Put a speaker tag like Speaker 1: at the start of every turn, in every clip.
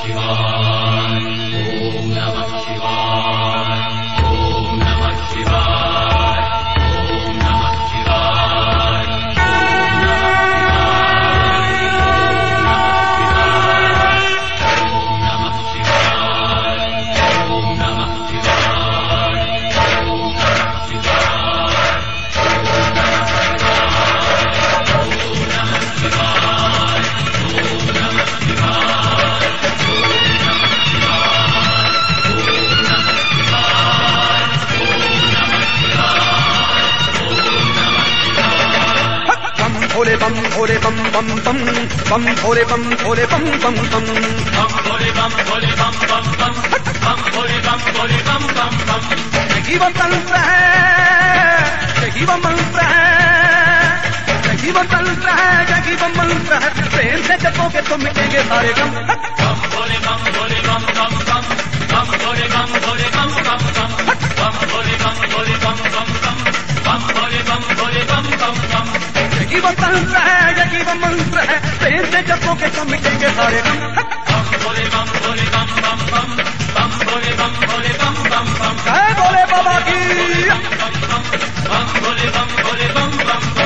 Speaker 1: भोले बम भोले बम बम बम बम भोले बम भोले बम बम बम
Speaker 2: बम भोले बम भोले बम बम बम बम भोले बम भोले बम बम बम।
Speaker 1: यही वो मंत्र है, यही वो मंत्र है, यही वो मंत्र है, यही वो मंत्र है। प्रेम से जपोगे तो मिटेंगे सारे गम।
Speaker 2: बम भोले बम भोले बम बम बम बम भोले बम भोले बम बम बम बम भोले बम भोले बम बम बम बम भोले बम भोले बम बम बम।
Speaker 1: यही वो मंत्र है, यही वो मंत्र है। प्रेम से जपोगे तो मिटेंगे सारे गम।
Speaker 2: बम भोले बम भोले बम बम बम बम भोले बम भोले बम बम बम।
Speaker 1: जय भोले बाबा की।
Speaker 2: बम भोले बम भोले बम बम बम।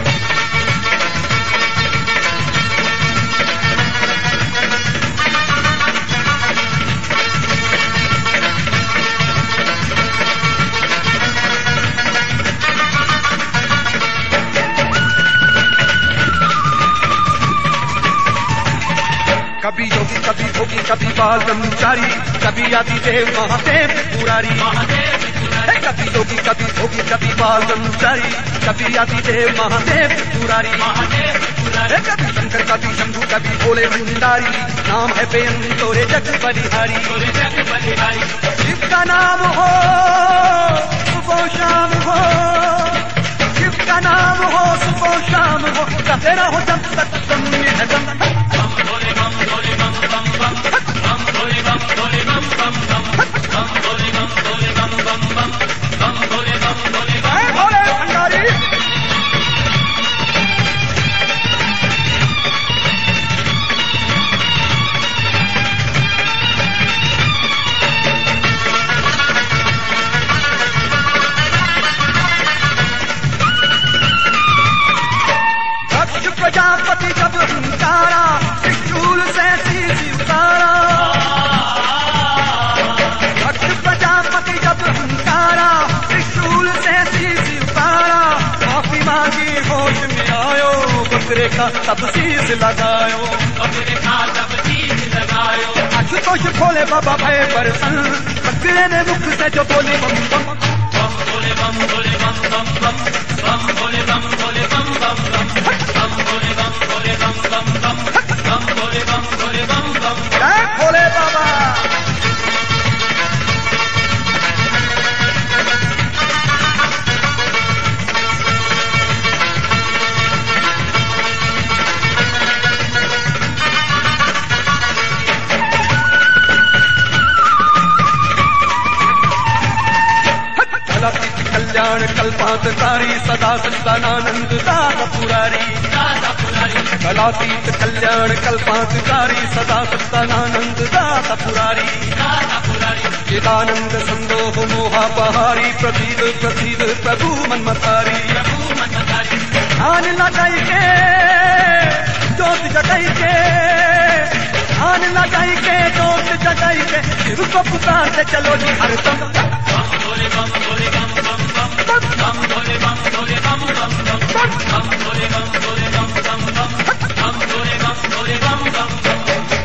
Speaker 1: कभी योगी कभी भोगी कभी बाल ब्रह्मचारी, कभी आदिदेव महादेव पुरारी। कभी योगी कभी भोगी कभी बाल ब्रह्मचारी, कभी आदिदेव महादेव पुरारी। कभी शंकर कभी शंभू कभी भोले भंडारी, नाम है बेअंत तोरे जग बलिहारी। शिव का नाम हो सुबह शाम हो, शिव का नाम हो सुबह शाम हो, कहते रहो जब तक तुम निधन। प्रजापति जब हंकारा, त्रिशूल से शीश उतारा। भक्त प्रजापति जब हंकारा, त्रिशूल से शीश उतारा। माफी मांगी होश में आयो, बकरे का तब शीश लगायो,
Speaker 2: बकरे का तब शीश लगायो।
Speaker 1: आशुतोष भोले बाबा भय बरसन, बकरे ने मुख से जो बोले बम बम।
Speaker 2: बम भोले बम भोले बम बम बम बम भोले बम भोले बम बम बम बम भोले बम भोले बम बम बम बम भोले बम भोले बम बम।
Speaker 1: जय भोले बाबा। कल्याण कल्पांतकारी, सदा सच्चिदानंद दाता पुरारी। कलातीत कल्याण कल्पांतकारी, सदा सच्चिदानंद दाता पुरारी। चिदानंद संदोह मोहापहारी, प्रसिद्ध प्रसिद्ध प्रभु मनमतारी। ध्यान लगाई के जोत जगाई के, ध्यान लगाई के जोत जगाई के, शिव को पुकारते चलो जी हरदम।
Speaker 2: भोले बम भोले बम बम बम बम भोले बम भोले बम बम बम बम भोले बम भोले बम बम बम बम भोले बम भोले बम बम बम।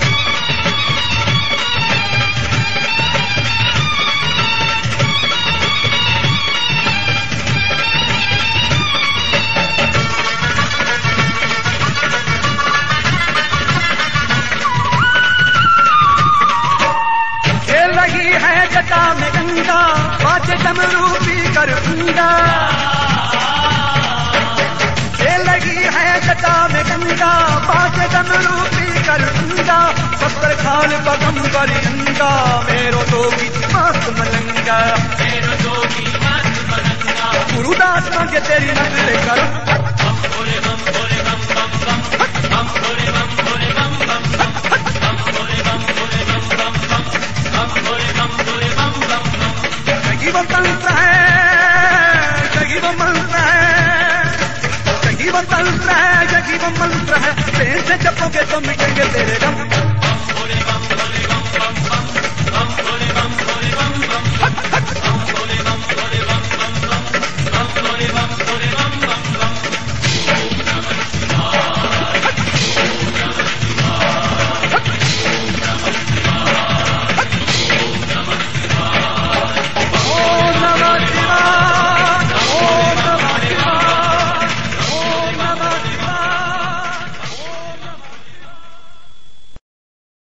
Speaker 1: खेल रही है जटा में गंगा, बाजे डमरू पी कर गंगा। खेल रही है जटा में गंगा, बाजे डमरू पी कर गंगा। सत्तर खाल बगम बरियंगा, मेरो जोगी मस्त मलंगा। गुरुदास मांगे तेरी नजर करो।
Speaker 2: बम भोले बम भोले बम बम बम बम भोले बम भोले बम बम बम भोले बम भोले
Speaker 1: से जपोगे तो मिटेंगे तेरे गम।